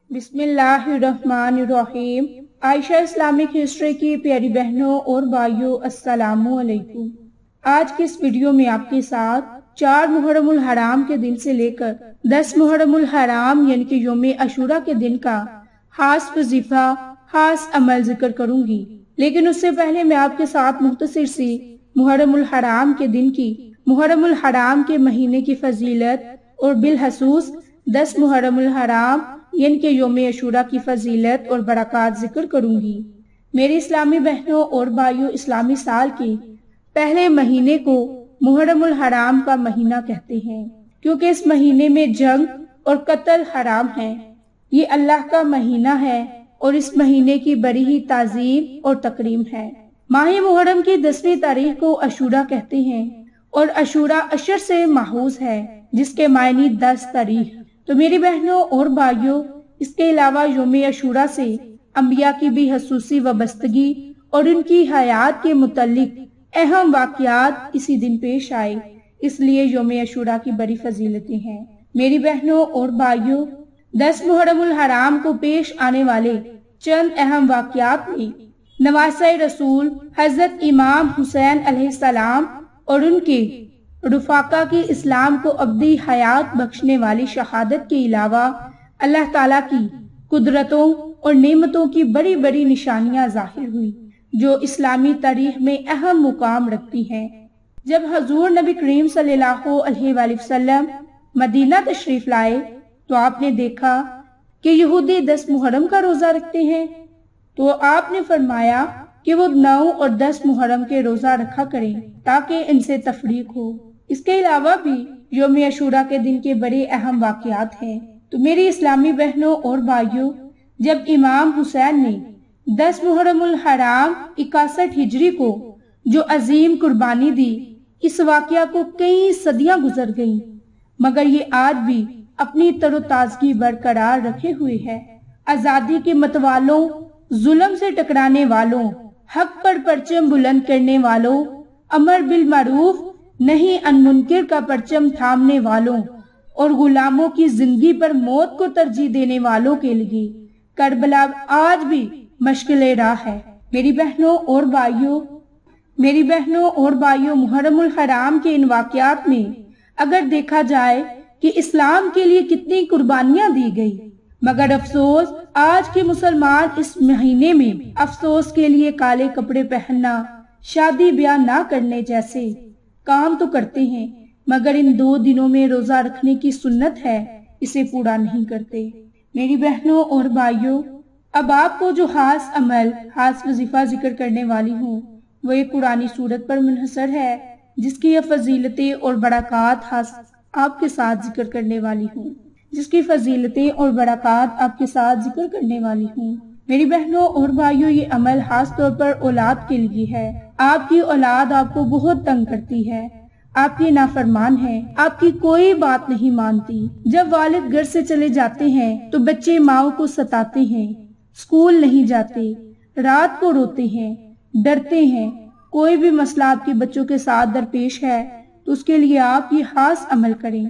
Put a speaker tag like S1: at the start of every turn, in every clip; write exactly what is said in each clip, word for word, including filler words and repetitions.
S1: بسم اللہ الرحمن الرحیم۔ عائشہ اسلامک ہسٹری کی پیاری بہنوں اور بھائیوں، السلام علیکم۔ آج کی اس ویڈیو میں آپ کے ساتھ چار محرم الحرام کے دن سے لے کر دس محرم الحرام یعنی کہ یوم عاشوراء کے دن کا خاص وظیفہ، خاص عمل ذکر کروں گی، لیکن اس سے پہلے میں آپ کے ساتھ مختصر سی محرم الحرام کے دن کی، محرم الحرام کے مہینے کی فضیلت اور بالخصوص دس محرم الحرام یعنی کہ یوم عاشوراء کی فضیلت اور برکات ذکر کروں گی۔ میری اسلامی بہنوں اور بھائیوں، اسلامی سال کے پہلے مہینے کو محرم الحرام کا مہینہ کہتے ہیں، کیونکہ اس مہینے میں جنگ اور قتل حرام ہے۔ یہ اللہ کا مہینہ ہے اور اس مہینے کی بڑی ہی تعظیم اور تکریم ہے۔ ماہ محرم کی دسویں تاریخ کو عاشوراء کہتے ہیں اور عاشوراء عشر سے ماخوذ ہے، جس کے معنی دس تاریخ۔ تو میری بہنوں اور بھائیوں، اس کے علاوہ یوم عاشوراء سے انبیاء کی بھی خصوصی وابستگی اور ان کی حیات کے متعلق اہم واقعات اسی دن پیش آئے، اس لیے یوم عاشوراء کی بڑی فضیلتیں ہیں۔ میری بہنوں اور بھائیوں، دس محرم الحرام کو پیش آنے والے چند اہم واقعات میں نواسۂ رسول حضرت امام حسین علیہ السلام اور ان کے رفاقہ کی اسلام کو ابدی حیات بخشنے والی شہادت کے علاوہ اللہ تعالیٰ کی قدرتوں اور نعمتوں کی بڑی بڑی نشانیاں ظاہر ہوئی، جو اسلامی تاریخ میں اہم مقام رکھتی ہیں۔ جب حضور نبی کریم صلی اللہ علیہ وآلہ وسلم مدینہ تشریف لائے تو آپ نے دیکھا کہ یہودی دس محرم کا روزہ رکھتے ہیں، تو آپ نے فرمایا کہ وہ نو اور دس محرم کے روزہ رکھا کریں تاکہ ان سے تفریق ہو۔ اس کے علاوہ بھی یوم عاشوراء کے دن کے بڑے اہم واقعات ہیں۔ تو میری اسلامی بہنوں اور بھائیوں، جب امام حسین نے دس محرم الحرام اکاسٹھ ہجری کو جو عظیم قربانی دی، اس واقعہ کو کئی صدیاں گزر گئیں، مگر یہ آج بھی اپنی تر و تازگی برقرار رکھے ہوئے ہے۔ آزادی کے متوالوں، ظلم سے ٹکرانے والوں، حق پر پرچم بلند کرنے والوں، امر بالمعروف نہیں عن منکر کا پرچم تھامنے والوں اور غلاموں کی زندگی پر موت کو ترجیح دینے والوں کے لیے کربلا آج بھی مشکل راہ ہے۔ میری بہنوں اور بھائیوں میری بہنوں اور بھائیوں محرم الحرام کے ان واقعات میں اگر دیکھا جائے کہ اسلام کے لیے کتنی قربانیاں دی گئی، مگر افسوس آج کے مسلمان اس مہینے میں افسوس کے لیے کالے کپڑے پہننا، شادی بیاہ نہ کرنے جیسے کام تو کرتے ہیں، مگر ان دو دنوں میں روزہ رکھنے کی سنت ہے اسے پورا نہیں کرتے۔ میری بہنوں اور بھائیوں، اب آپ کو جو خاص عمل، خاص وظیفہ ذکر کرنے والی ہوں وہ ایک قرآنی سورت پر منحصر ہے، جس کی یہ فضیلتیں اور برکات خاص آپ کے ساتھ ذکر کرنے والی ہوں جس کی فضیلتیں اور برکات آپ کے ساتھ ذکر کرنے والی ہوں میری بہنوں اور بھائیوں، یہ عمل خاص طور پر اولاد کے لیے ہے۔ آپ کی اولاد آپ کو بہت تنگ کرتی ہے، آپ کی نافرمان ہے، آپ کی کوئی بات نہیں مانتی۔ جب والد گھر سے چلے جاتے ہیں تو بچے ماؤں کو ستاتے ہیں، اسکول نہیں جاتے، رات کو روتے ہیں، ڈرتے ہیں۔ کوئی بھی مسئلہ آپ کے بچوں کے ساتھ درپیش ہے تو اس کے لیے آپ یہ خاص عمل کریں۔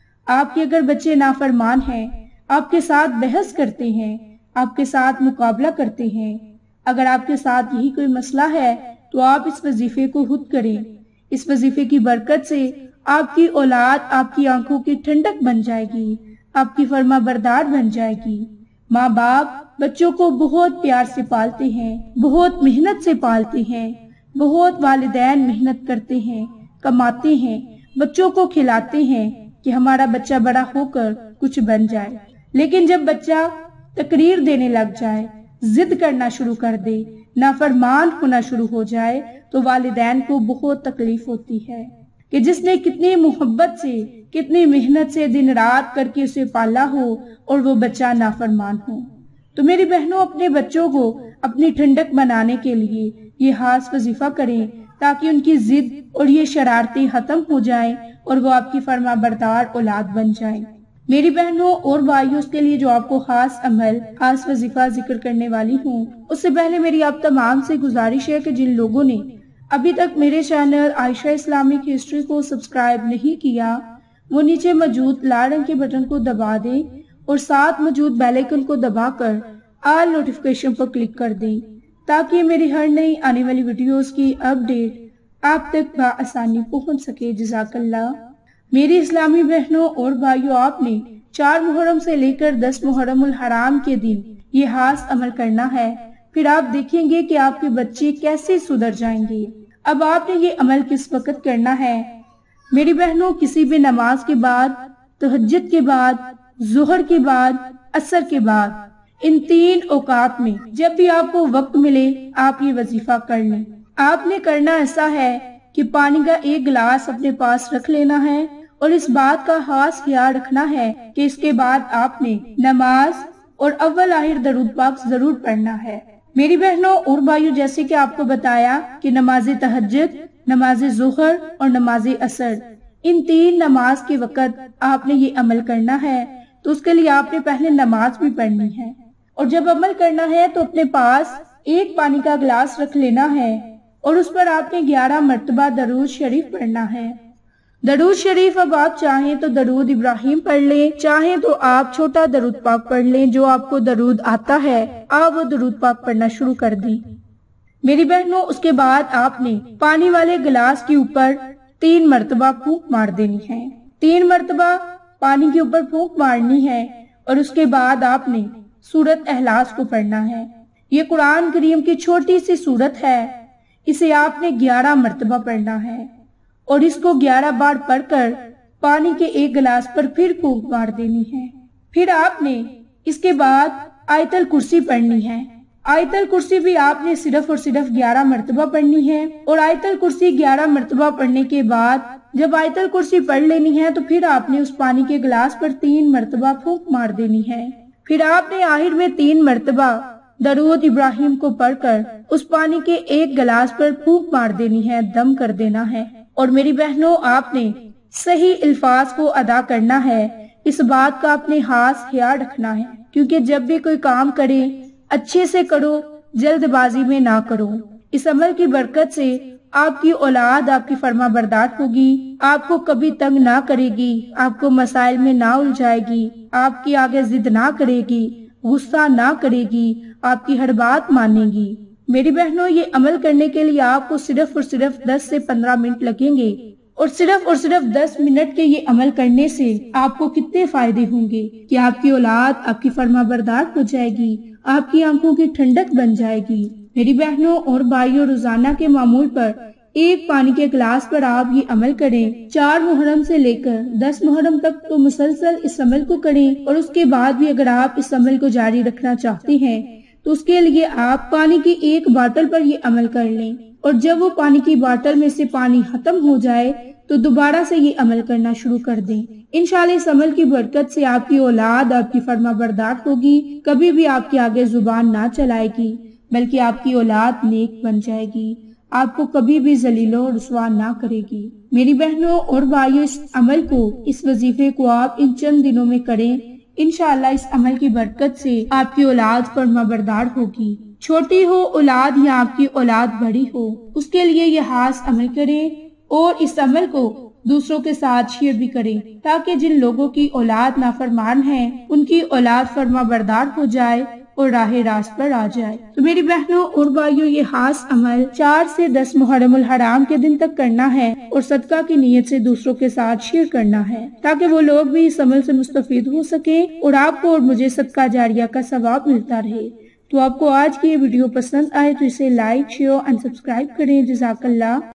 S1: آپ کے اگر بچے نافرمان ہیں، آپ کے ساتھ بحث کرتے ہیں، آپ کے ساتھ مقابلہ کرتے ہیں، اگر آپ کے ساتھ یہی کوئی مسئلہ ہے تو آپ اس وظیفے کو خود کریں۔ اس وظیفے کی برکت سے آپ کی اولاد آپ کی آنکھوں کی ٹھنڈک بن جائے گی، آپ کی فرما بردار بن جائے گی۔ ماں باپ بچوں کو بہت پیار سے پالتے ہیں، بہت محنت سے پالتے ہیں، بہت والدین محنت کرتے ہیں، کماتے ہیں، بچوں کو کھلاتے ہیں کہ ہمارا بچہ بڑا ہو کر کچھ بن جائے۔ لیکن جب بچہ تقریر دینے لگ جائے، ضد کرنا شروع کر دے، نافرمان ہونا شروع ہو جائے تو والدین کو بہت تکلیف ہوتی ہے کہ جس نے کتنی محبت سے، کتنی محنت سے دن رات کر کے اسے پالا ہو اور وہ بچہ نافرمان ہو۔ تو میری بہنوں، اپنے بچوں کو اپنی ٹھنڈک بنانے کے لیے یہ خاص وظیفہ کریں تاکہ ان کی ضد اور یہ شرارتیں ختم ہو جائیں اور وہ آپ کی فرما بردار اولاد بن جائیں۔ میری بہنوں اور بھائیوں، اس کے لیے جو آپ کو خاص عمل، خاص وظیفہ ذکر کرنے والی ہوں، اس سے پہلے میری آپ تمام سے گزارش ہے کہ جن لوگوں نے ابھی تک میرے چینل عائشہ اسلامک ہسٹری کو سبسکرائب نہیں کیا، وہ نیچے موجود لال رنگ کے بٹن کو دبا دیں اور ساتھ موجود بیل آئیکن کو دبا کر آل نوٹیفیکیشن پر کلک کر دیں تاکہ میری ہر نئی آنے والی ویڈیوز کی اپڈیٹ آپ تک بآسانی پہنچ سکے۔ جزاک اللہ۔ میری اسلامی بہنوں اور بھائیوں، آپ نے چار محرم سے لے کر دس محرم الحرام کے دن یہ خاص عمل کرنا ہے، پھر آپ دیکھیں گے کہ آپ کے بچے کیسے سدھر جائیں گے۔ اب آپ نے یہ عمل کس وقت کرنا ہے؟ میری بہنوں، کسی بھی نماز کے بعد، تہجد کے بعد، ظہر کے بعد، عصر کے بعد، ان تین اوقات میں جب بھی آپ کو وقت ملے آپ یہ وظیفہ کر لیں۔ آپ نے کرنا ایسا ہے کہ پانی کا ایک گلاس اپنے پاس رکھ لینا ہے اور اس بات کا خاص خیال رکھنا ہے کہ اس کے بعد آپ نے نماز اور اول آخر درود پاک ضرور پڑھنا ہے۔ میری بہنوں اور بھائیوں، جیسے کہ آپ کو بتایا کہ نماز تہجد، نماز ظہر اور نماز عصر، ان تین نماز کے وقت آپ نے یہ عمل کرنا ہے، تو اس کے لیے آپ نے پہلے نماز بھی پڑھنی ہے، اور جب عمل کرنا ہے تو اپنے پاس ایک پانی کا گلاس رکھ لینا ہے اور اس پر آپ نے گیارہ مرتبہ درود شریف پڑھنا ہے۔ درود شریف اب آپ چاہیں تو درود ابراہیم پڑھ لیں، چاہیں تو آپ چھوٹا درود پاک پڑھ لیں، جو آپ کو درود آتا ہے آپ وہ درود پاک پڑھنا شروع کر دیں۔ میری بہنوں، اس کے بعد آپ نے پانی والے گلاس کے اوپر تین مرتبہ پھونک مار دینی ہے، تین مرتبہ پانی کے اوپر پھونک مارنی ہے، اور اس کے بعد آپ نے سورت اخلاص کو پڑھنا ہے۔ یہ قرآن کریم کی چھوٹی سی سورت ہے، اسے آپ نے گیارہ مرتبہ پڑھنا ہے، اور اس کو گیارہ بار پڑھ کر پانی کے ایک گلاس پر پھر پھونک مار دینی ہے۔ پھر آپ نے اس کے بعد آیت الکرسی پڑھنی ہے۔ آیت الکرسی بھی آپ نے صرف اور صرف گیارہ مرتبہ پڑھنی ہے، اور آیت الکرسی گیارہ مرتبہ پڑھنے کے بعد جب آیت الکرسی پڑھ لینی ہے تو پھر آپ نے اس پانی کے گلاس پر تین مرتبہ پھونک مار دینی ہے۔ پھر آپ نے آخر میں تین مرتبہ درود ابراہیم کو پڑھ کر اس پانی کے ایک گلاس پر پھونک مار دینی ہے، دم کر دینا ہے۔ اور میری بہنوں، آپ نے صحیح الفاظ کو ادا کرنا ہے، اس بات کا اپنے خاص خیال رکھنا ہے، کیونکہ جب بھی کوئی کام کرے اچھے سے کرو، جلد بازی میں نہ کرو۔ اس عمل کی برکت سے آپ کی اولاد آپ کی فرما بردار ہوگی، آپ کو کبھی تنگ نہ کرے گی، آپ کو مسائل میں نہ الجھائے گی، آپ کی آگے ضد نہ کرے گی، غصہ نہ کرے گی، آپ کی ہر بات مانے گی۔ میری بہنوں، یہ عمل کرنے کے لیے آپ کو صرف اور صرف دس سے پندرہ منٹ لگیں گے، اور صرف اور صرف دس منٹ کے یہ عمل کرنے سے آپ کو کتنے فائدے ہوں گے کہ آپ کی اولاد آپ کی فرما بردار ہو جائے گی، آپ کی آنکھوں کی ٹھنڈک بن جائے گی۔ میری بہنوں اور بھائیوں، روزانہ کے معمول پر ایک پانی کے گلاس پر آپ یہ عمل کریں، چار محرم سے لے کر دس محرم تک تو مسلسل اس عمل کو کریں، اور اس کے بعد بھی اگر آپ اس عمل کو جاری رکھنا چاہتے ہیں تو اس کے لیے آپ پانی کی ایک باٹل پر یہ عمل کر لیں، اور جب وہ پانی کی باٹل میں سے پانی ختم ہو جائے تو دوبارہ سے یہ عمل کرنا شروع کر دیں۔ انشاءاللہ اس عمل کی برکت سے آپ کی اولاد آپ کی فرما بردار ہوگی، کبھی بھی آپ کے آگے زبان نہ چلائے گی، بلکہ آپ کی اولاد نیک بن جائے گی، آپ کو کبھی بھی ذلیل و رسوا نہ کرے گی۔ میری بہنوں اور بھائیوں، اس عمل کو، اس وظیفے کو آپ ان چند دنوں میں کریں، انشاءاللہ اس عمل کی برکت سے آپ کی اولاد فرما بردار ہوگی، چھوٹی ہو اولاد یا آپ کی اولاد بڑی ہو، اس کے لیے یہ خاص عمل کریں، اور اس عمل کو دوسروں کے ساتھ شیئر بھی کریں، تاکہ جن لوگوں کی اولاد نافرمان ہے ان کی اولاد فرما بردار ہو جائے اور راہ راست پر آ جائے۔ تو میری بہنوں اور بھائیوں، یہ خاص عمل چار سے دس محرم الحرام کے دن تک کرنا ہے، اور صدقہ کی نیت سے دوسروں کے ساتھ شیئر کرنا ہے، تاکہ وہ لوگ بھی اس عمل سے مستفید ہو سکیں اور آپ کو اور مجھے صدقہ جاریہ کا ثواب ملتا رہے۔ تو آپ کو آج کی یہ ویڈیو پسند آئے تو اسے لائک، شیئر اور سبسکرائب کریں۔ جزاک اللہ۔